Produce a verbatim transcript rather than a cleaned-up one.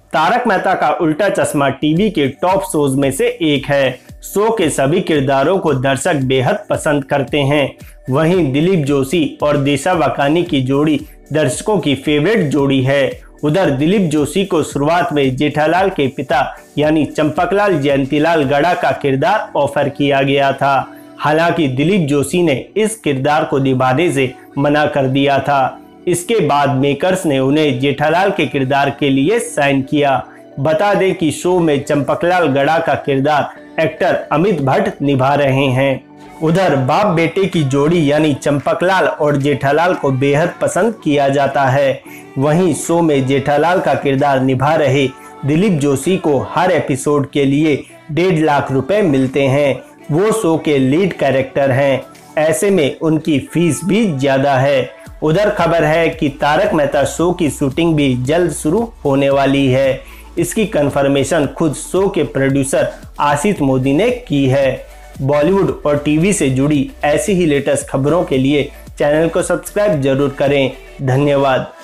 तारक मेहता का उल्टा चश्मा टीवी के टॉप शोज में से एक है। शो के सभी किरदारों को दर्शक बेहद पसंद करते हैं। वहीं दिलीप जोशी और दिशा वाकानी की जोड़ी दर्शकों की फेवरेट जोड़ी है। उधर दिलीप जोशी को शुरुआत में जेठालाल के पिता यानी चंपकलाल जयंतीलाल गड़ा का किरदार ऑफर किया गया था। हालांकि दिलीप जोशी ने इस किरदार को निभाने से मना कर दिया था। इसके बाद मेकर्स ने उन्हें जेठालाल के किरदार के लिए साइन किया। बता दें कि शो में चंपकलाल गड़ा का किरदार एक्टर अमित भट्ट निभा रहे हैं। उधर बाप बेटे की जोड़ी यानी चंपकलाल और जेठालाल को बेहद पसंद किया जाता है। वहीं शो में जेठालाल का किरदार निभा रहे दिलीप जोशी को हर एपिसोड के लिए डेढ़ लाख रुपए मिलते हैं। वो शो के लीड कैरेक्टर हैं, ऐसे में उनकी फीस भी ज्यादा है। उधर खबर है कि तारक मेहता शो की शूटिंग भी जल्द शुरू होने वाली है। इसकी कंफर्मेशन खुद शो के प्रोड्यूसर आशीष मोदी ने की है। बॉलीवुड और टीवी से जुड़ी ऐसी ही लेटेस्ट खबरों के लिए चैनल को सब्सक्राइब जरूर करें। धन्यवाद।